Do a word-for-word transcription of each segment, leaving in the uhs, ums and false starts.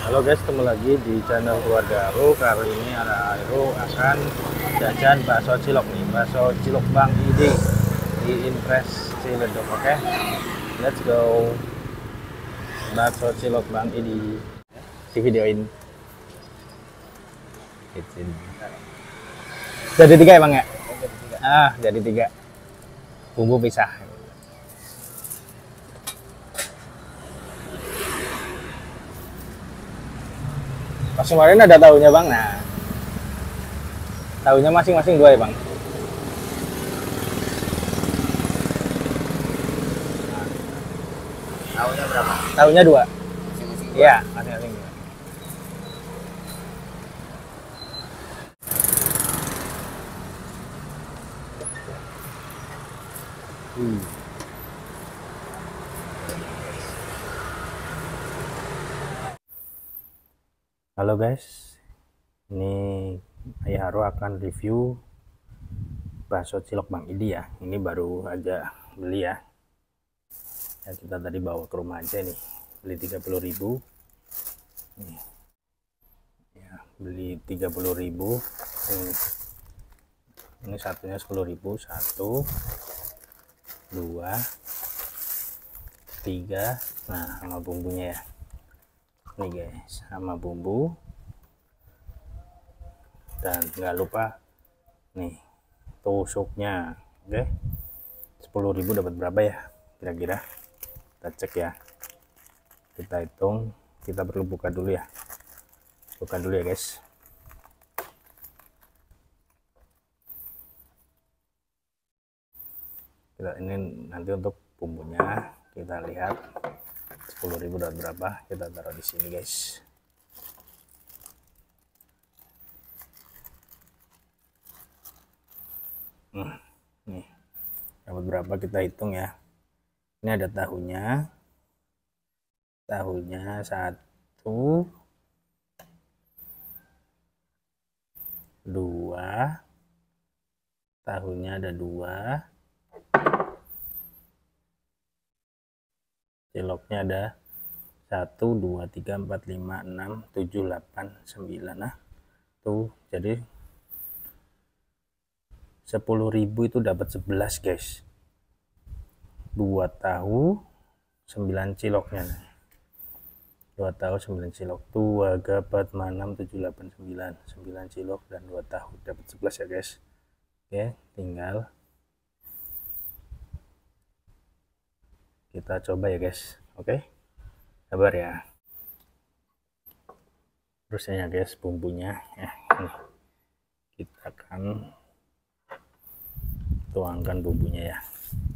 Halo guys, ketemu lagi di channel keluarga Aru. Kali ini ada Aru akan jajan bakso cilok nih, bakso cilok Bang Idi di Impres Ciledug. Oke, okay? Let's go. Bakso cilok Bang Idi. Si videoin. Jadi tiga ya Bang ya? Ah, jadi tiga. Bumbu pisah. Pas kemarin ada tahunya Bang. Nah, tahunya masing-masing dua ya Bang. Tahunya berapa? Tahunya dua. Masing-masing dua. Iya, masing-masing dua. Hmm. Halo guys, ini Ayah Haru akan review bakso cilok Bang Idi ya. Ini baru aja beli ya. Ya kita tadi bawa ke rumah aja nih, beli tiga puluh ribu. Nih. Ya, beli tiga puluh ribu. Ini, ini satunya sepuluh ribu, satu, dua, tiga. Nah, sama bumbunya ya. Nih guys, sama bumbu. Dan nggak lupa nih tusuknya. Oke, sepuluh ribu dapat berapa ya kira-kira? Kita cek ya, kita hitung. Kita perlu buka dulu ya, buka dulu ya guys. Kita ini nanti untuk bumbunya kita lihat sepuluh ribu dapat berapa, kita taruh di sini guys. Hmm, nih dapat berapa kita hitung ya. Ini ada tahunya, tahunya satu, dua, tahunya ada dua, ciloknya ada satu, dua, tiga, empat, lima, enam, tujuh, delapan, sembilan. Nah tuh, jadi sepuluh ribu itu dapat sebelas guys. Dua tahu sembilan ciloknya. Dua tahu sembilan cilok. Dua gapat enam, tujuh, delapan, sembilan. Sembilan cilok dan dua tahu dapat sebelas ya guys. Oke, tinggal kita coba ya guys. Oke, sabar ya. Terusnya ya guys, bumbunya ya, nih. Kita akan tuangkan bumbunya ya.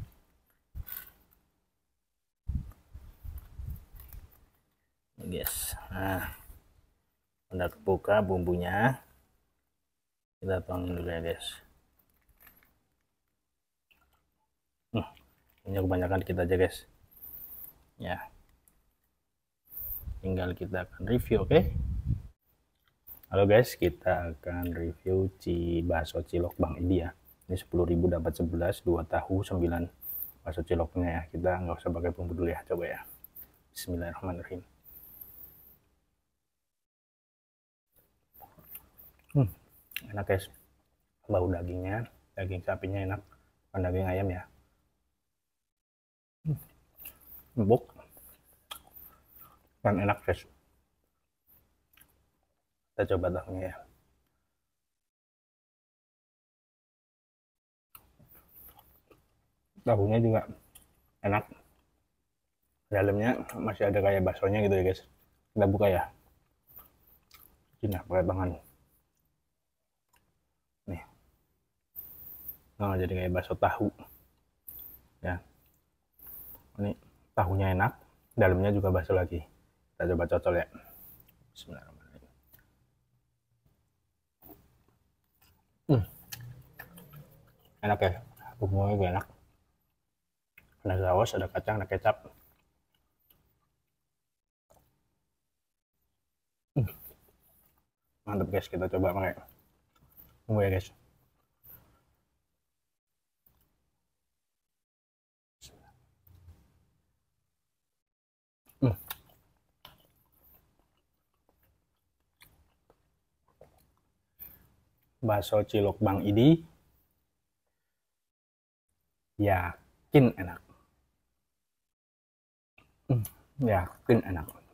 Ini guys, nah udah kebuka bumbunya, kita tuangin dulu ya guys. Hmm, ini kebanyakan dikit aja guys ya, tinggal kita akan review. Oke, okay? Halo guys, kita akan review ci bakso cilok Bang Idi ya. Ini sepuluh ribu dapat sebelas, dua tahu, sembilan bakso ciloknya ya. Kita nggak usah pakai bumbu dulu ya, coba ya. Bismillahirrahmanirrahim. Hmm, enak guys, bau dagingnya, daging sapinya enak, bukan daging ayam ya. Hmm, empuk dan enak guys. Kita coba tahunya ya. Tahunya juga enak, dalamnya masih ada kayak baksonya gitu ya guys. Kita buka ya, ini pakai tangan nih. Nah, jadi kayak bakso tahu ya. Ini tahunya enak, dalamnya juga bakso lagi. Kita coba cocol ya. Bismillahirrahmanirrahim. Hmm, enak ya, bumbunya juga enak. Ada saus, ada kacang, ada kecap. Hmm, mantap guys, kita coba pakai bumbu ya guys. Hmm. bakso cilok Bang Idi. Yakin enak. Hmm, yakin enak.